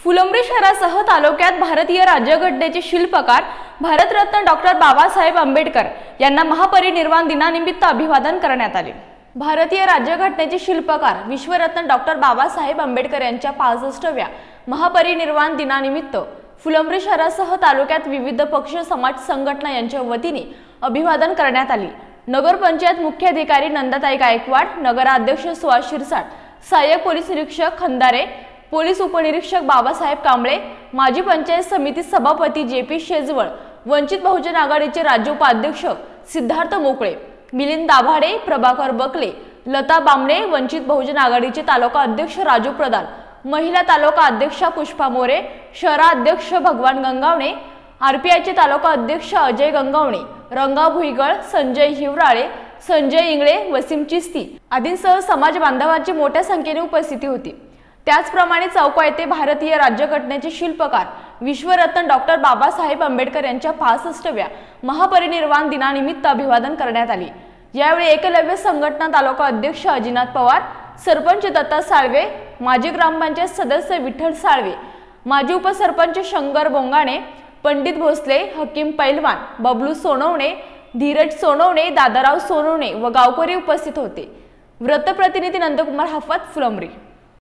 फुलंब्री शहरासह तालुक्यात भारतीय राज्यघटनेचे शिल्पकार भारतरत्न डॉक्टर बाबासाहेब आंबेडकर यांना महापरिनिर्वाण दिनानिमित्त अभिवादन करण्यात आले। भारतीय राज्यघटनेचे शिल्पकार विश्वरत्न डॉक्टर बाबासाहेब आंबेडकर यांच्या 65व्या महापरिनिर्वाण दिनानिमित्त फुलंब्री शहरासह तालुक्यात विविध पक्ष समाज संघटना यांच्या वतीने अभिवादन करण्यात आले। नगर पंचायत मुख्याधिकारी नंदाताई गायकवाड, नगराध्यक्ष सुहास शिरसाट, सहाय्यक पोलीस निरीक्षक खंदारे, पोलीस उपनिरीक्षक बाबासाहेब कांबळे, माजी पंचायत समिती सभापती जेपी शेजवळ, वंचित बहुजन आघाडीचे राज्य उपाध्यक्ष सिद्धार्थ मोकळे, मिलिंद दाभाडे, प्रभाकर बकले, लता बामणे, वंचित बहुजन आघाडीचे तालुका अध्यक्ष राजू प्रधान, महिला तालुका अध्यक्षा पुष्पा मोरे, शहराध्यक्ष भगवान गंगावणे, आरपीआयचे तालुका अध्यक्ष अजय गंगावणे, रंगा भुईगळ, संजय हिवराळे, संजय इंगळे, वसीम चिस्ती आदींसह समाज बांधवांची मोठ्या संख्येने उपस्थिती होती। त्याचप्रमाणे चौका येथे भारतीय राज्यघटनेचे शिल्पकार विश्वरत्न डॉक्टर बाबासाहेब आंबेडकर यांच्या 65व्या महापरिनिर्वाण दिनानिमित्त अभिवादन करण्यात आले। यावेळी एकलव्य संघटना तालुका अध्यक्ष अजिनाथ पवार, सरपंच दत्ता साळवे, माजी ग्रामपंचायत सदस्य विठ्ठल साळवे, माजी उपसरपंच शंकर बोंगाणे, पंडित भोसले, हकीम पैलवान, बबलू सोनवणे, धीरज सोनवणे, दादाराव सोनवणे व गावकरी उपस्थित होते। वृत्तप्रतिनिधी नंदकुमार हाफत, फुलंब्री।